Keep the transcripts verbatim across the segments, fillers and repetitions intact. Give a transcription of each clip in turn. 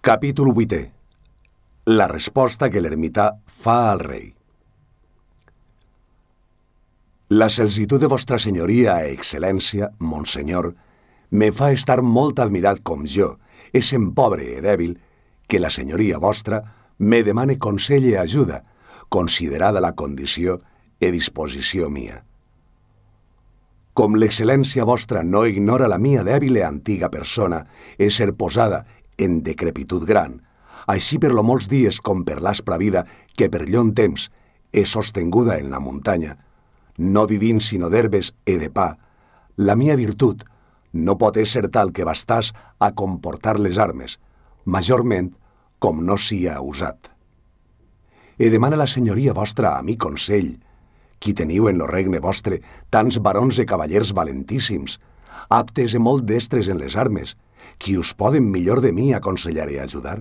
Capítol vuitè. La resposta que l'ermità fa al rei. La celsitud de vostra senyoria e excel·lència, monsenyor, me fa estar molt admirat com jo, essent pobre e dèbil, que la senyoria vostra me demane consell i ajuda, considerada la condició e disposició mia. Com l'excel·lència vostra no ignora la mia dèbil e antiga persona e ser posada en decrepitud gran, així per lo molts dies com per l'aspra vida que per llong temps és sostenguda en la muntanya, no vivint sinó d'herbes e de pa, la mia virtut no pot ésser tal que bastàs a comportar les armes, majorment com no sia usat. E demana la senyoria vostra a mi consell, qui teniu en lo regne vostre tants barons e cavallers valentíssims, aptes e molt destres en les armes, qui us poden millor de mi aconsellar i ajudar?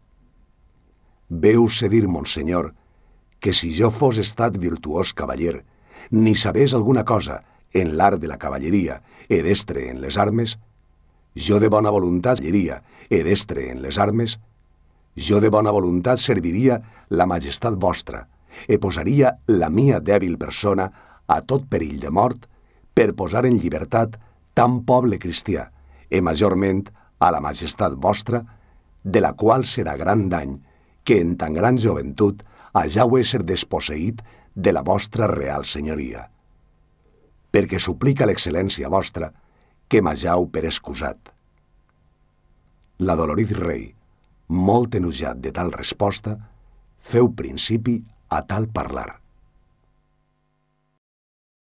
Veu-se dir, monsenyor, que si jo fos estat virtuós cavaller, ni sabés alguna cosa en l'art de la cavalleria e destre en les armes, jo de bona voluntat lleria e destre en les armes, jo de bona voluntat serviria la majestat vostra e posaria la mia dèbil persona a tot perill de mort per posar en llibertat tan poble cristià e majorment a la majestat vostra, de la qual serà gran dany que en tan gran joventut hajau ésser desposseït de la vostra real senyoria. Perquè suplica l'excel·lència vostra que m'hajau per excusat. L'adolorit rei, molt enojat de tal resposta, feu principi a tal parlar.